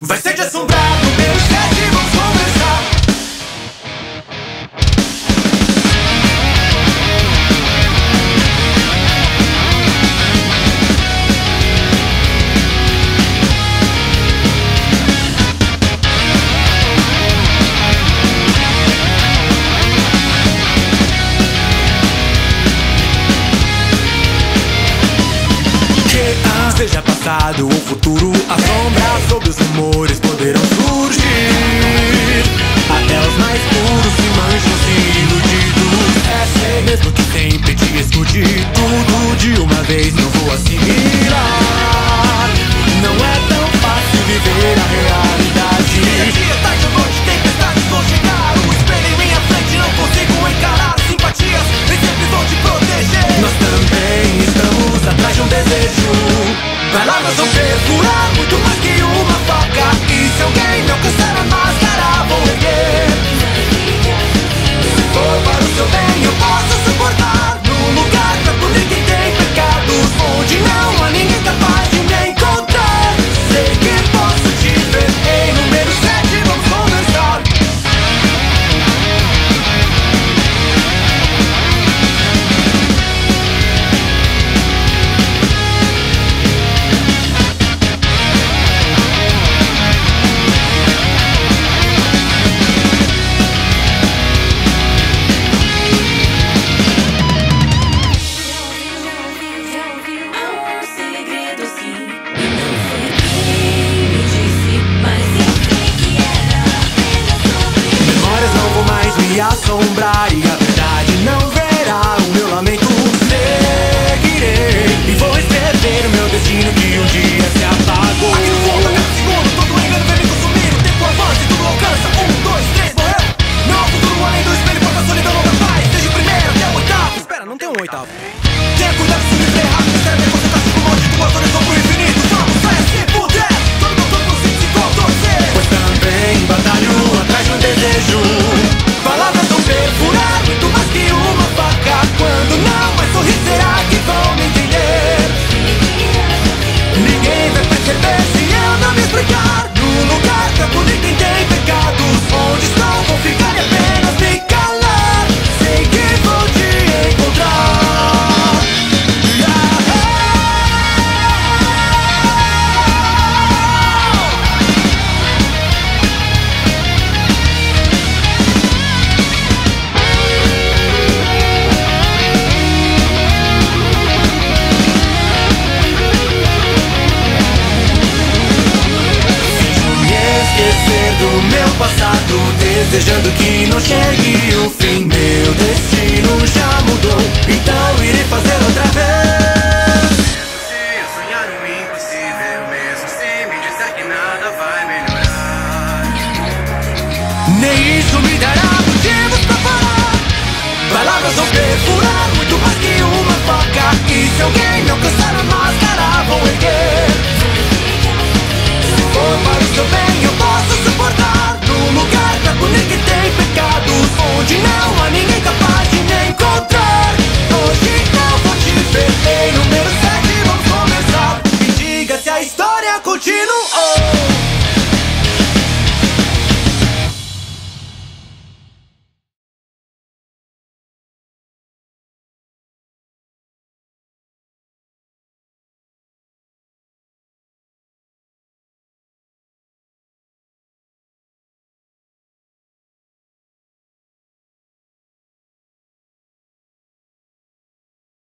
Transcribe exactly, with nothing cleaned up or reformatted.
Vai ser de assombrar, número sete, vamos conversar. Seja passado ou futuro, a sombra sobre os rumores poderão surgir. Até os mais puros se mancham se iludidos. É ser mesmo que sempre te escute tudo de uma vez, não vou assimilar. Não é tão fácil viver a realidade. Dia, dia, tarde ou noite, tempestades vão chegar. Um espelho em minha frente, não consigo encarar. Simpatias nem sempre vão te proteger. Nós também estamos atrás de um desejo. Palavras vão perfurar muito mais que uma faca. E se alguém me alcançar a máscara, vou erguer. Se for para o seu bem, eu posso suportar. Num lugar pra punir quem tem pecados, onde não há ninguém capaz de me encontrar. Sei que posso te ver em número sete, vamos começar. Me assombrar e a verdade não verá o meu lamento. Seguirei e vou escrever o meu destino que um dia se apagou. Aqui no fundo, a cada segundo, todo engano vem me consumir. O tempo avança e tudo alcança. Um, dois, três, morreu. Não há futuro além do espelho, porta a solidão não dá paz. Desde o primeiro até o oitavo. Espera, não tem um oitavo. Tenha cuidado se me ferrar. Recebe você tá tipo maldito, as horas vão pro infinito. Vamos, saia se puder. Todo meu corpo sem se contorcer. Pois também batalho atrás de um desejo. Palavras vão perfurar muito mais que uma faca. Quando não mais sorrir, será que vão me entender? Ninguém vai perceber se eu não me explicar. No lugar pra punir quem tem pecados, onde estão vão ficar e apenas me calar. Sei que vou te encontrar. Yeah. Esquecer do meu passado, desejando que não chegue o fim. Meu destino já mudou, então irei fazer outra vez. Mesmo se eu sonhar o impossível, mesmo se me disser que nada vai melhorar, nem isso me dará motivos pra parar. Palavras vão perfurar muito mais que uma faca. E se alguém me alcançar a máscara, vou erguer. Se for para o seu bem, eu posso suportar. Num lugar pra punir quem tem pecados, onde não há ninguém capaz de me encontrar. Hoje não vou te ver em número sete, vamos começar. Me diga se a história continua.